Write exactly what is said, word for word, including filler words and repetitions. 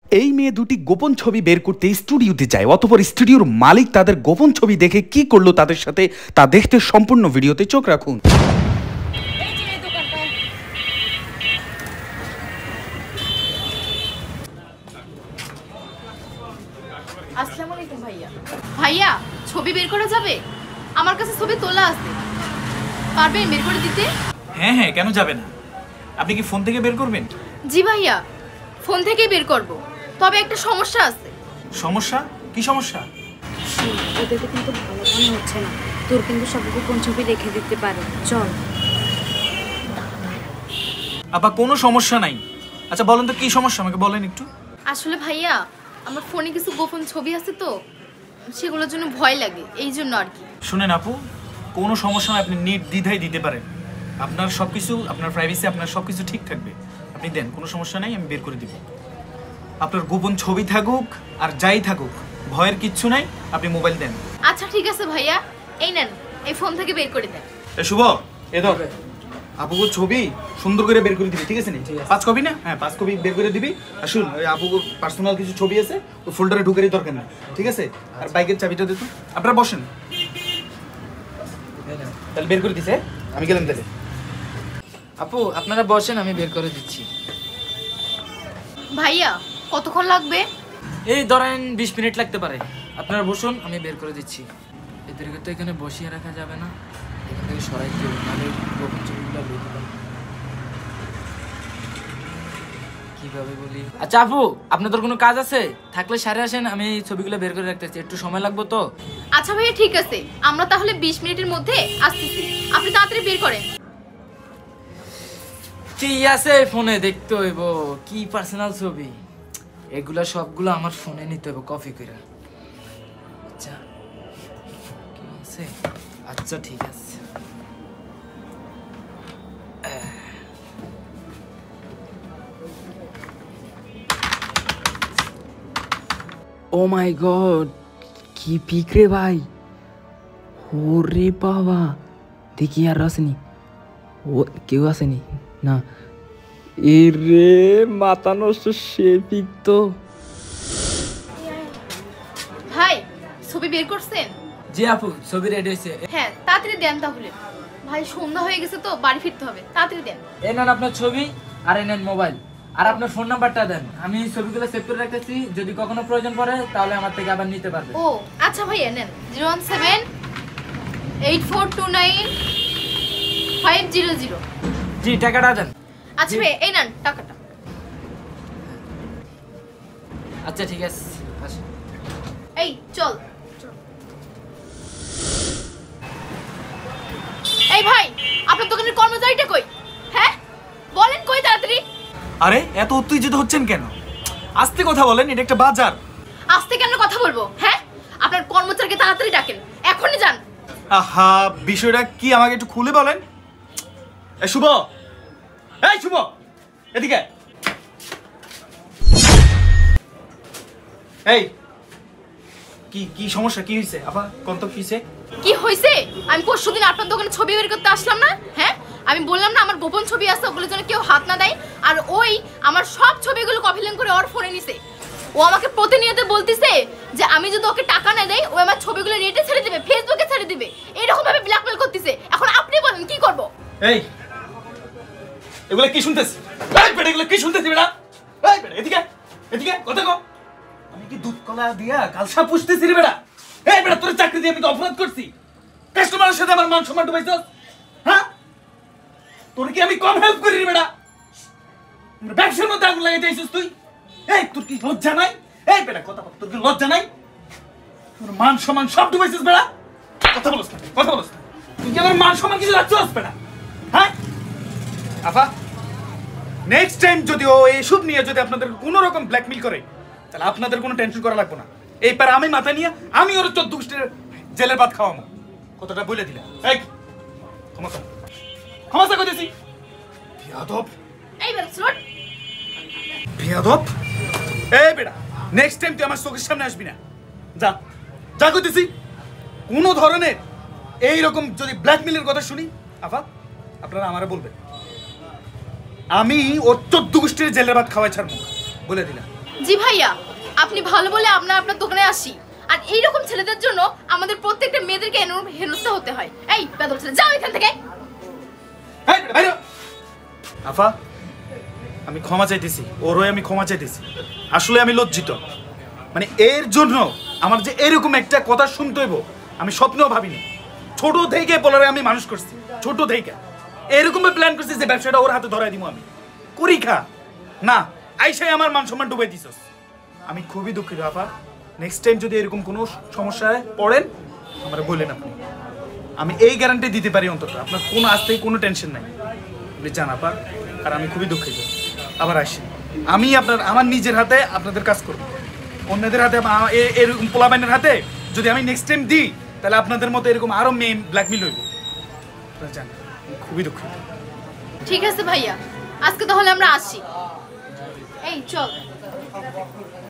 এই মেয়ে দুটি গোপন ছবি বের করতে স্টুডিওতে যায়, অতঃপর স্টুডিওর মালিক তাদের গোপন ছবি দেখে কি করলো তাদের সাথে তা দেখতে সম্পূর্ণ ভিডিওতে চোখ রাখুন। আসসালামু আলাইকুম ভাইয়া। ভাইয়া ছবি বের করা যাবে? আমার কাছে ছবি তোলা আছে, পারবেন বের করে দিতে? হ্যাঁ হ্যাঁ, কেন যাবে না? আপনি কি ফোন থেকে বের করবেন? জি ভাইয়া, ফোন থেকেই বের করব, তবে একটা সমস্যা আছে। সমস্যা? কি সমস্যা? ওদেরকে কিন্তু ভালো মনে হচ্ছে না, তোর কিন্তু সব গোপন ছবি রেখে দিতে পারে। চল। আপা কোনো সমস্যা নাই। আচ্ছা বলেন তো কি সমস্যা, আমাকে বলেন একটু। আসলে ভাইয়া আমার ফোনে কিছু গোপন ছবি আছে তো, সেগুলোর জন্য ভয় লাগে, এই জন্য আর কি। শুনেন আপু, কোনো সমস্যা নয়, আপনি নির্দ্বিধায় দিতে পারেন। আপনার সব কিছু, আপনার প্রাইভেসি, আপনার সব কিছু ঠিক থাকবে। আপনি দেন, কোনো সমস্যা নাই, আমি বের করে দিব। আপনার গোপন ছবি থাকুক আর যাই থাকুক, ভয়ের কিচ্ছু নাই, আপনি মোবাইল দেন। আচ্ছা ঠিক আছে ভাইয়া, এই নেন, এই ফোন থেকে বের করে দেন। এ শুভ, এ ধর আপুকে ছবি সুন্দর করে বের করে দিবি, ঠিক আছে? নি পাঁচ কপি না? হ্যাঁ পাঁচ কপি বের করে দিবি। আর শুন, ওই আপুকে পার্সোনাল কিছু ছবি আছে, ওই ফোল্ডারে ঢুকারই দরকার নেই, ঠিক আছে? আর বাইকের চাবিটা দে তো। আপনারা বসেন, তাহলে বের করে দিছে, আমি গেলাম তাহলে। আপু আপনারা বসেন, আমি বের করে দিচ্ছি। ভাইয়া কতক্ষণ লাগবে? এই ধরেন বিশ মিনিট লাগতে পারে। আপনারা বসুন, আমি বের করে দিচ্ছি। এদেরকে তো এখানে বসিয়ে রাখা যাবে না, এখান থেকে সরাই দিও, নাহলে গোপন ছবিগুলো বের হবে। কিভাবে বলি? আচ্ছা আপু, আপনাদের কোনো কাজ আছে? থাকলে সারে আসেন, আমি ছবিগুলো বের করে রাখতেছি, একটু সময় লাগবে তো। আচ্ছা ভাইয়া ঠিক আছে, আমরা তাহলে বিশ মিনিটের মধ্যে আসতেছি, আপনি তাড়াতাড়ি বের করেন। কি আছে ফোনে দেখতে হইব? কি পার্সোনাল ছবি? এগুলা সবগুলো আমার ফোনে নিতে হবে কপি করে। আচ্ছা কি আছে? আচ্ছা ঠিক আছে। ও মাই গড, কি পিক রে ভাই! ওরে বাবা, দেখি আর আসেনি, ও কেউ আসেনি না। এ রে মাথা নষ্ট, সে পিক তো। ভাই ছবি বের করছেন? জি আপু, ছবি রেডি হয়েছে। হ্যাঁ তাড়াতাড়ি দেন তাহলে, ভাই সন্ধ্যা হয়ে গেছে তো, বাড়ি ফিরতে হবে, তাড়াতাড়ি দেন। এই নেন আপনার ছবি, আর এই নেন মোবাইল, আর আপনার ফোন নাম্বারটা দেন, আমি ছবিগুলো সেভ করে রাখতেছি, যদি কখনো প্রয়োজন পড়ে তাহলে আমার থেকে আবার নিতে পারবে। ও আচ্ছা ভাইয়া নেন, zero one seven eight four two nine five zero zero. জি টাকাটা দেন। আচ্ছা ভাই এই নেন টাকাটা। আচ্ছা ঠিক আছে, আসুন। এই চল। এই ভাই, আপনার দোকানের কর্মচারীটা কই? হ্যাঁ বলেন কই তাড়াতাড়ি। আরে এত উত্তেজিত হচ্ছেন কেন? আস্তে কথা বলেন, এটা একটা বাজার। আস্তে কেন কথা বলবো? হ্যাঁ আপনার কর্মচারীকে তাড়াতাড়ি ডাকেন, এখনই যান। আহা, বিষয়টা কি আমাকে একটু খুলে বলেন। এই শুভ, এই শুভ, এদিকে। এই কি কি সমস্যা, কি হয়েছে? আপা কোন তো কি হয়েছে? কি হয়েছে? আমি পরশুদিন আপনার দোকানে ছবি বের করতে আসলাম না? হ্যাঁ আমি বললাম না আমার গোপন ছবি আছে, ওগুলোর জন্য কেউ হাত না দেয়, আর ওই আমার সব ছবিগুলো কপি লিঙ্ক করে ওর ফোনে নিছে। ও আমাকে প্রতিনিয়ত বলতিছে যে আমি যদি ওকে টাকা না দেই ও আমার ছবিগুলো নেটে ছেড়ে দিবে, ফেসবুকে ছেড়ে দিবে, এরকম ভাবে ব্ল্যাকমেল করতেছে। এখন আপনি বলেন কি করব? এই এগুলা কি শুনতেছি? এই বেটা, এগুলা কি শুনতেছি বেটা? এই বেটা এদিকে, এদিকে কথা কও। আমি কি দুধ কলা দিয়া কালসা পুষতেছি রে বেটা? এই বেটা, তোর চাকরি দিয়ে আমি তো অপরাধ করছি? কাস্টমারের সাথে আমার মান সম্মান ডুবাইছস? হ্যাঁ, তোর কি আমি কম হেল্প করি রে বেটা? ব্যবসার মধ্যে আগুন লাগাইতে আইছিস তুই? এই তোর কি লজ্জা নাই? এই বেটা কথা বল, তোর কি লজ্জা নাই? তোর মান সম্মান সব ডুবাইছিস বেটা? কথা বলছ না, কথা বলছ না। তুই কি আমার মান সম্মান কিছু রাখছস বেটা? হ্যাঁ আফা, নেক্সট টাইম যদি ও এইসব নিয়ে যদি আপনাদের কোনো রকম ব্ল্যাকমেল করে, তাহলে আপনাদের কোনো টেনশন করা লাগবে না। এই পার আমি মাথা নিয়ে আমি ওর চোদ্দ গোষ্ঠীর জেলের ভাত খাওয়াবো, কতটা বলে দিলাম। এই ক্ষমতা ক্ষমতা কইতেছি, বিয়াদব এই বেটা স্লট বিয়াদব। এই বেটা, নেক্সট টাইম তুই আমার চোখের সামনে আসবি না, যা যা কইতেছি। কোনো ধরনের এই রকম যদি ব্ল্যাকমেলের কথা শুনি, আফা আপনারা আমারে বলবেন, আমি ওর চোদ্দ গোষ্ঠীর জেলের ভাত খাওয়াই ছাড়বো, বলে দিলাম। জি ভাইয়া, আপনি ভালো বলে আমরা আপনার দোকানে আসি। আর এইরকম ছেলেদের জন্য আমাদের প্রত্যেকটা মেয়েদেরকে এরকম হেনস্থা হতে হয়। এই বেদব ছেলে, যাও এখান থেকে। এই বেটা বাইরে। আফা, আমি ক্ষমা চাইতেছি, ওর হয়ে আমি ক্ষমা চাইতেছি। আসলে আমি লজ্জিত, মানে এর জন্য আমার যে এরকম একটা কথা শুনতে হইব আমি স্বপ্নেও ভাবিনি। ছোট থেকে বলারে আমি মানুষ করছি, ছোট থেকে এরকম প্ল্যান করছি যে ব্যবসাটা ওর হাতে ধরাই দিব আমি করি খা না। আইসাই আমার মান সম্মান ডুবাই দিছস, আমি খুবই দুঃখিত আপা। নেক্সট টাইম যদি এরকম কোনো সমস্যায় পড়েন আমরা বললেন আপনি, আমি এই গ্যারান্টি দিতে পারি অন্তত আপনার কোনো আজ থেকে কোনো টেনশন নাই, আপনি জান আপা। আর আমি খুবই দুঃখিত, আবার আসি। আমি আপনার আমার নিজের হাতে আপনাদের কাজ করব, অন্যদের হাতে এরকম পোলাবাইনের হাতে যদি আমি নেক্সট টাইম দিই তাহলে আপনাদের মতো এরকম আরো মেয়ে ব্ল্যাকমেল হইব। আপনারা জান, খুবই দুঃখিত। ঠিক আছে ভাইয়া, আজকে তাহলে আমরা আসি। এই চল।